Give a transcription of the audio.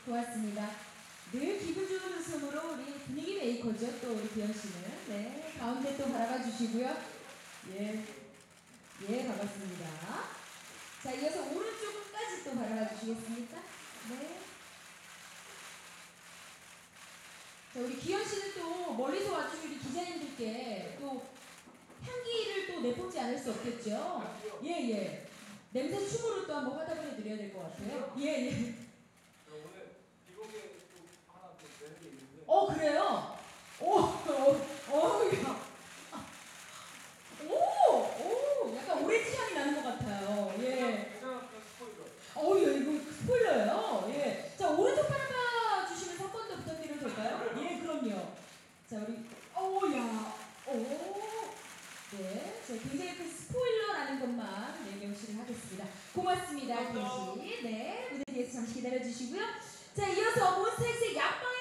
고맙습니다. 늘 기분 좋은 웃음으로 우리 분위기 메이커죠. 또 우리 기현 씨는. 네, 가운데 또 바라봐 주시고요. 예, 예, 반갑습니다. 자, 이어서 오른쪽 끝까지 또 바라봐 주시겠습니까? 네. 자, 우리 기현 씨는 또 멀리서 와주신 우리 기자님들께 또 향기를 또 내뿜지 않을 수 없겠죠? 예, 예. 냄새 춤으로 또 한번 화답을 해드려야 될 것 같아요. 예, 예. 오늘 비공개 또 하나 또 내는 게 있는데. 그래요? 야. 약간 오렌지 향이 나는 것 같아요. 예. 가장 스포일러. 예, 이거 스포일러예요. 예. 자, 오른쪽 바라봐 주시면서 한 번 더 부탁드려도 될까요? 예, 그럼요. 자, 우리, 야. 네. 자, 굉장히 큰 스포일러라는 것만 네, 명시를 하겠습니다. 고맙습니다, 기현 씨. 네. 무대 뒤에서 잠시 기다려 주시고요. 자, 이어서 몬스타엑스의 약방의